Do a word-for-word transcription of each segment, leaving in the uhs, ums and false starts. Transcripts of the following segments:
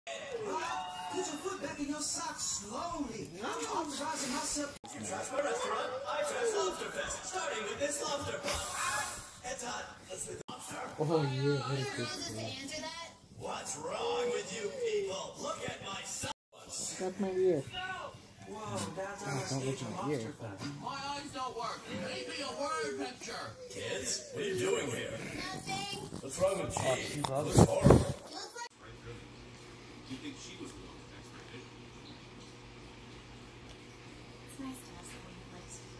Put your foot back in your socks slowly. I'm authorizing myself. You trust my restaurant? I trust Lobsterfest. Starting with this lobster pot. It's hot. Let's with lobster. Oh yeah, what is this? What's wrong with you people? Look at my son. Got my ear. Whoa, that's Oh, don't look at my ear. My eyes don't work. Maybe a word picture. Kids, what are you doing here? Nothing. What's wrong with Oh, G? she's ugly. Looks horrible. Looks like Do you think she was the one with expectation? it's nice to have someone who likes you.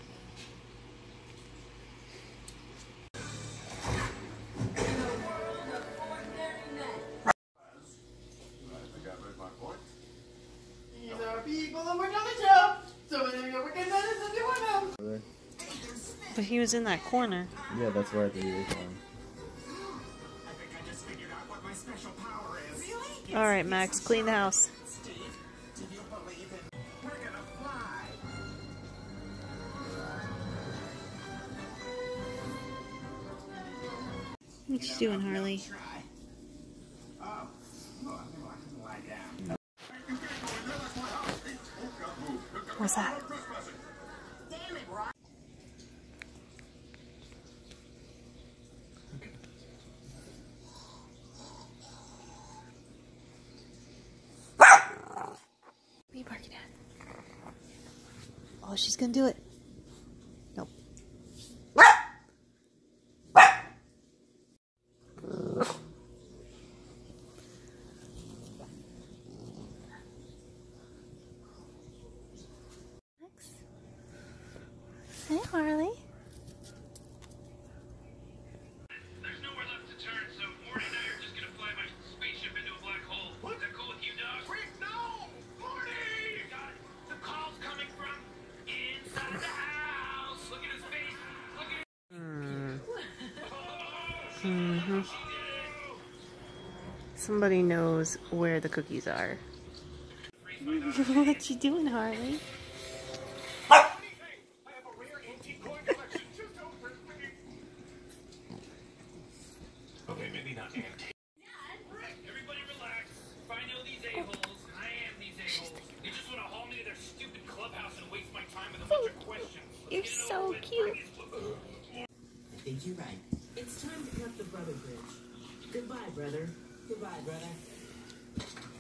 I think I made my point. These are people that work on the job. So when they're working better than you want them. But he was in that corner. Yeah, that's where I think he was going. I think I just figured out what my special power is. Really? All right, Max, clean the house. Steve, do you believe in we're gonna fly? What you doing, Harley? Oh, oh, lie down. What's that? Damn it, Rob. What are you barking at? Oh, she's gonna do it. Nope. Hey, Harley. There's nowhere left to turn, so Morty and I are just gonna fly my spaceship into a black hole. Is that cool with you, dog? Wait, no! Morty! God, the call's coming from inside the house. Look at his face. Look at his... Mm-hmm. Somebody knows where the cookies are. What you doing, Harley? Okay, maybe not antique. Everybody relax. If I know these a-holes, and I am these a-holes, they just want to haul me to their stupid clubhouse and waste my time with a bunch of questions. You're so cute. I think you're right. It's time to cut the brother bridge. Goodbye, brother. Goodbye, brother.